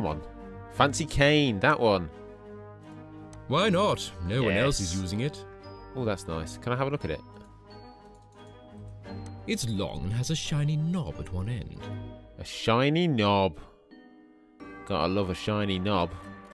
Come on. Fancy cane, that one. Why not? No one else is Yes. using it. Oh, that's nice. Can I have a look at it? It's long and has a shiny knob at one end. A shiny knob. Gotta love a shiny knob.